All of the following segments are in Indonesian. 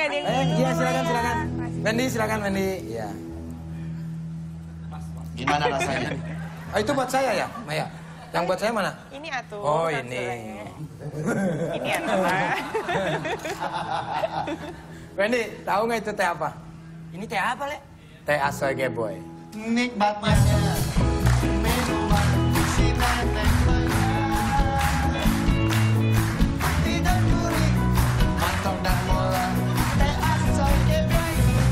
ada yang minum. Iya, silakan. Wendy, silakan Wendy. Iya. Gimana rasanya? Oh, itu buat saya ya, Maya? Yang buat saya mana? Ini atuh. Oh, ini. Ini atuh. Wendy, tahu nggak itu teh apa? Ini teh apa, Le? Teh Asoy Boy. Nikmatnya minuman si nenek Maya. Tidak gurih, mantap dan mola. Teh Asoy Boy.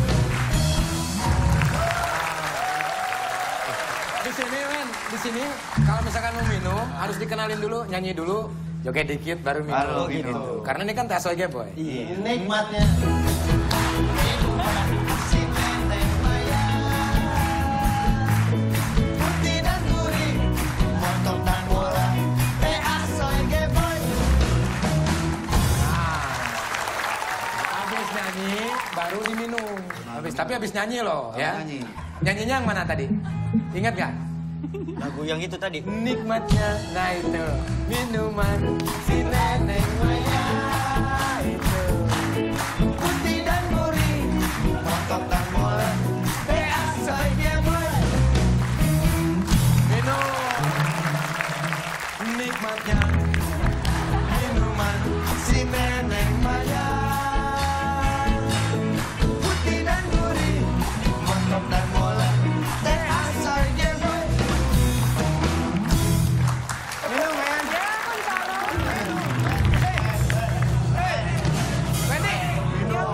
Di sini kalau misalkan mau minum harus dikenalin dulu, nyanyi dulu, joget dikit baru minum. Baru gitu. Karena ini kan Teh Asoy Boy. Iya. Nikmatnya minuman si nenek Maya. Putih dan gurih, mantap dan mola. Teh Asoy Boy. Habis nyanyi baru diminum. Tapi habis nyanyi loh ya. Nyanyi. Nyanyinya yang mana tadi? Ingat nggak? Lagu yang itu tadi. Nikmatnya, nah itu minuman si nenek Maya itu. Putih dan gurih, mantap dan mola. Teh Asoy Boy. Minum. Nikmatnya Minuman si nenek Maya. Putih dan gurih, mantap dan mola. Teh Asoy Boy. minum men. Wendy, minum.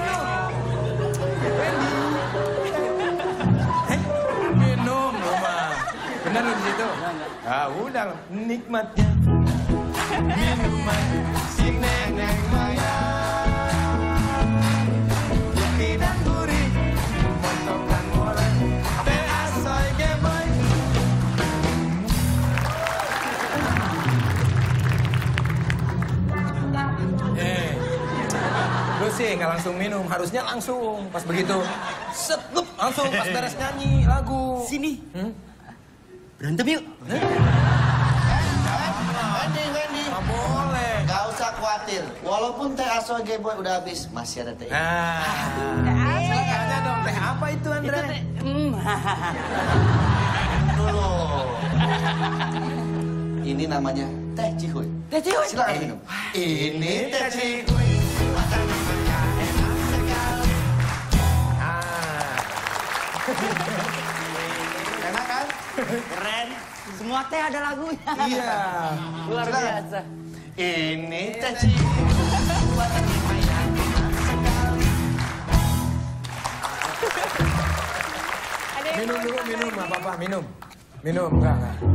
Wendy. Minum rumah. Benar lu di situ? Ah udah nikmatnya Minuman si nenek Maya. Putih dan gurih, mantap dan mola. Teh Asoy Boy. Lu sih nggak langsung minum, harusnya langsung pas begitu setup langsung pas beres nyanyi lagu. Sini. Berantem yuk. Wendy. Nggak boleh. Gak usah khawatir. Walaupun Teh Asoy Boy udah habis, masih ada teh. Nah, makanya dong teh apa itu Andre? Dulu. Ini namanya teh cihuy. Teh cihuy. Silakan minum. Ini teh cihuy. Rasanya enak sekali. Enak kan? Keren. Semua teh ada lagunya. Iya. Luar Silakan. biasa. Ini teh cihuy. Buatan Maya enak sekali. Ada yang Minum mau dulu, ditambahin? minum, nggak apa-apa, minum. Minum, enggak.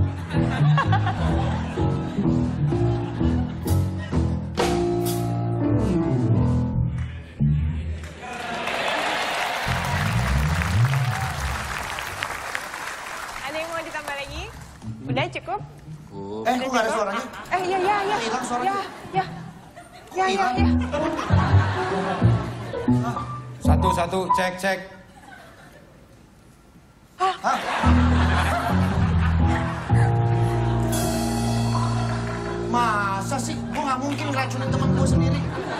Ada yang mau ditambah lagi? Udah cukup? Kok gak ada suaranya? Iya. Hilang suaranya. Ya. Satu, cek. Masa sih? Gue gak mungkin ngeracunin temen gue sendiri.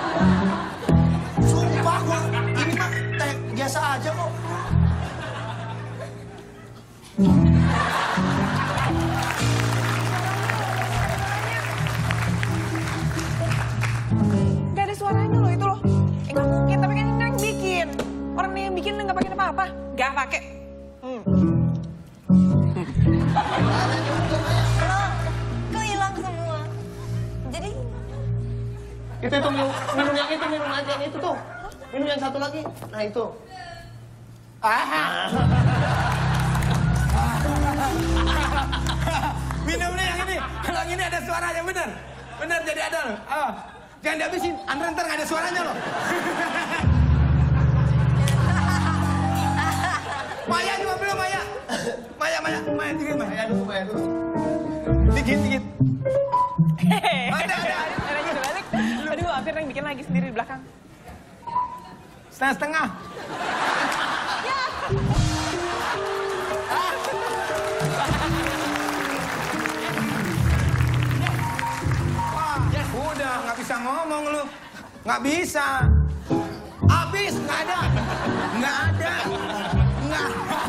Sumpah gue, ini mah teh biasa aja kok. Gak ada suaranya loh itu loh. Nggak mungkin, tapi kan ini yang bikin. Orang yang bikin nggak pakai apa-apa. Gak pakai. Kok hilang semua? Jadi Itu minum yang itu, minum aja yang itu tuh. Minum yang satu lagi. Nah itu. Minum nih yang ini. Kalau yang ini ada suaranya, bener. Bener, jadi ada loh. Jangan dihabisin, Andre ntar nggak ada suaranya loh. Maya juga belum, Maya. Maya dikit, Maya dulu. Dikit. Ada. Caranya udah balik. Aduh, hampir yang bikin lagi sendiri di belakang. Setengah. Udah, nggak bisa ngomong lu. Nggak bisa. Habis, nggak ada. Nggak ada. Nggak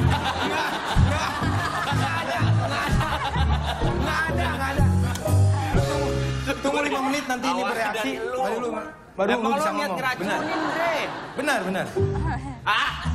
ada. Tunggu 5 menit nanti ini Awas bereaksi. dari lu. Baru lu Emang bisa lo niat ngomong. Benar. ngeracunin, Bre? Benar. Ah,